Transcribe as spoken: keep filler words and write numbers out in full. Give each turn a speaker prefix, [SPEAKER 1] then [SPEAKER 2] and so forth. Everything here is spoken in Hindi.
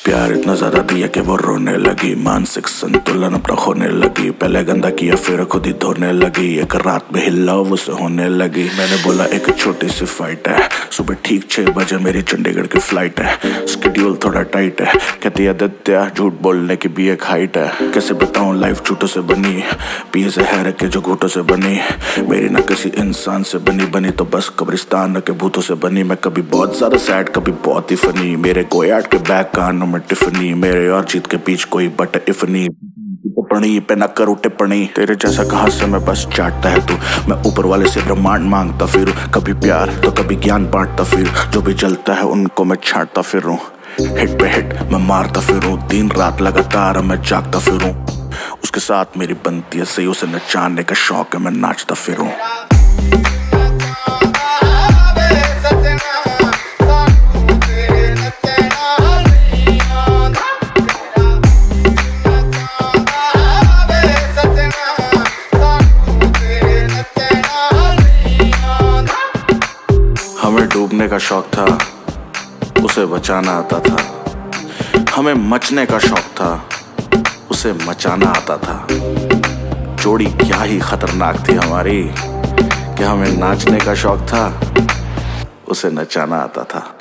[SPEAKER 1] प्यार इतना ज्यादा दिया कि वो रोने लगी, मानसिक संतुलन अपना खोने लगी। पहले गंदा किया फिर खुद ही धोने लगी, एक रात में हिला उसे होने लगी। मैंने बोला एक छोटी सी फाइट है, सुबह ठीक छह बजे मेरी चंडीगढ़ की फ्लाइट है। स्केड्यूल थोड़ा टाइट है, कहती आदित्य झूठ बोलने की भी एक हाइट है। कैसे बताऊं लाइफ झूठों से बनी, पिए से हैर के जो घूटों से बनी। मेरी ना किसी इंसान से बनी, बनी तो बस कब्रिस्तान के भूतों से बनी। मैं कभी बहुत ज्यादा सैड कभी बहुत ही फनी, मेरे गोयाट के बैक कानों में टिफनी, मेरे और जीत के बीच कोई बट इफ नहीं। टिप्पणी पे न करूं टिप्पणी, तेरे जैसा कहां से मैं बस चाटता है तू। मैं ऊपर वाले से ब्रह्मांड मांगता फिर, कभी प्यार तो कभी ज्ञान बांटता फिर। जो भी जलता है उनको मैं छाटता फिरूं, हिट पे हिट मैं मारता फिरूं। दिन रात लगातार मैं जागता फिरूं, उसके साथ मेरी बनती है सही, उसे नचाने का शौक है मैं नाचता फिरूं। हमें डूबने का शौक था, उसे बचाना आता था। हमें मचने का शौक था, उसे मचाना आता था। जोड़ी क्या ही खतरनाक थी हमारी कि हमें नाचने का शौक था, उसे नचाना आता था।